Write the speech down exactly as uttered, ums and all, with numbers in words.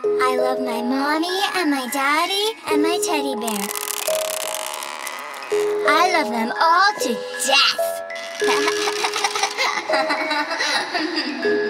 I love my mommy and my daddy and my teddy bear. I love them all to death.